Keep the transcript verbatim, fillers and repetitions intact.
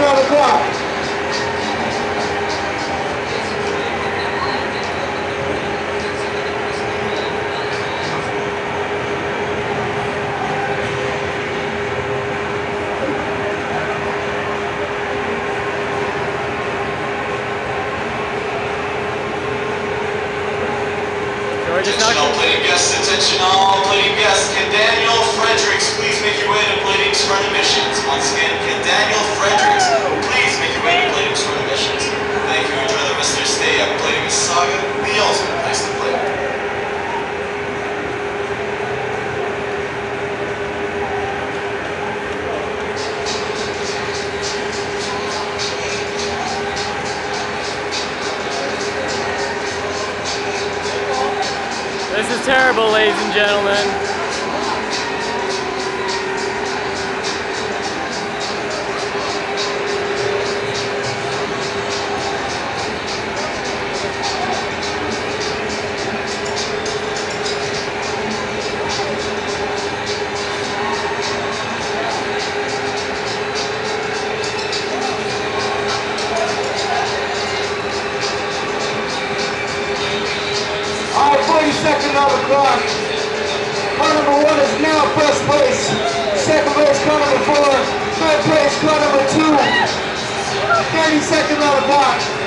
on the clock. Attention all plating guests, attention all plating guests. Can Daniel Fredericks please make your way to plating's front emissions? Once again, can Daniel Fredericks please make your way to plating's front emissions? Thank you, enjoy the rest of your stay at Plating Mississauga, the ultimate place to play. This is terrible, ladies and gentlemen. Second on the clock. Car number one is now first place. Second place, car number four. Third place, car number two. thirty seconds on the clock.